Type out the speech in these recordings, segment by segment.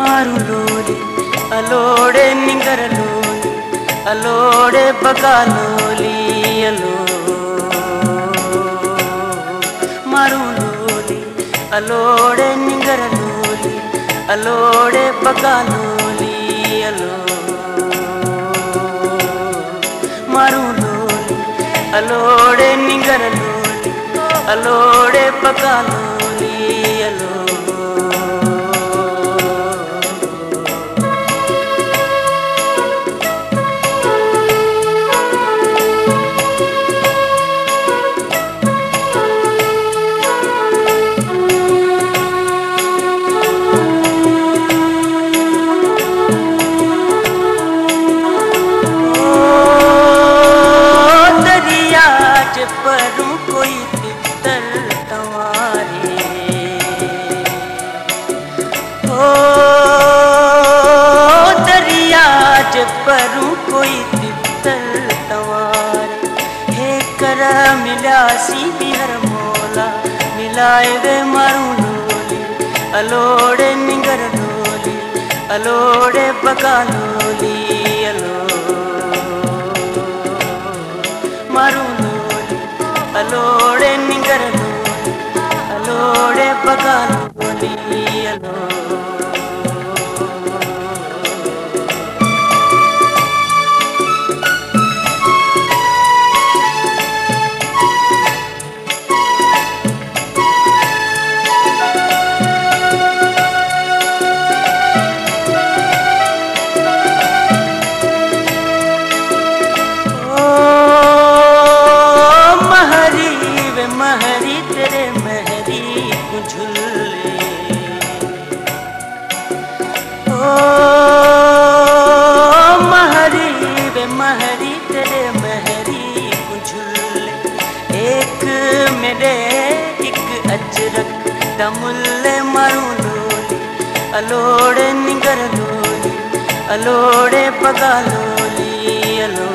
ಮಾರು ಲೋಲಿ ಅಲೋಡೆ ನಿಂಗರ ಲೋಲಿ ಅಲೋಡೆ ಬಗಾಲೋಲಿ ಅಲೋ ಮಾರು ಲೋಲಿ ಅಲೋಡೆ ನಿಂಗರ ಲೋಲಿ ಅಲೋಡೆ ಬಗಾಲೋಲಿ ಅಲೋ ಮಾರು ಲೋಲಿ ಅಲೋಡೆ ನಿಂಗರ ಲೋಲಿ ಅಲೋಡೆ ಬಗಾಲೋಲಿ ಅಲೋ परूं कोई तितर तवारे हो दरिया च परूं कोई तितर तवारे हे कर मिला सी बिहर मोला मिलाए वे मारूं लोली अलोड़े निंगर लोली अलोड़े बगा लोली अलो मारूं अलोड़े निंगर लोली अलोड़े बगा लोली अलो महरी तेरे महरी को झुल्ले ओ महरी वे महरी तेरे महरी को झुल्ले एक मेरे एक अजरक दमुल्ले मारूं लोली अलोड़े निगर लोली अलोड़े बगा लोली अलो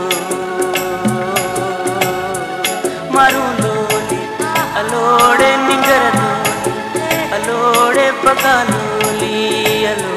मारूं अलोड़े निंगर लोली अलोड़े बगा लोली अलो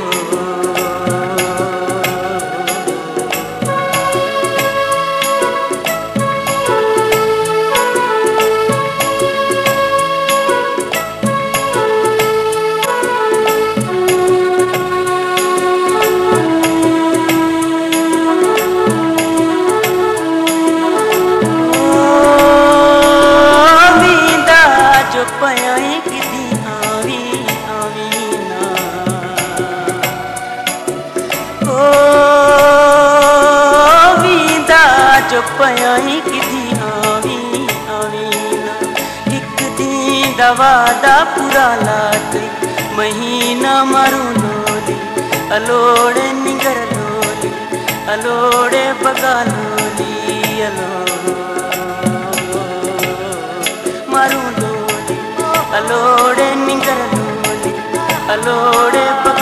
पयाई किदी आवी आवी ना ओ वींदा जो पयाई किदी आवी आवी ना एक दी दवा दा पूरा लात महीना मारूं लोली अलोड़े निगर लोली अलोड़े बगा लोली अलो मारूं अलोड़े निंगर लोली अलोड़े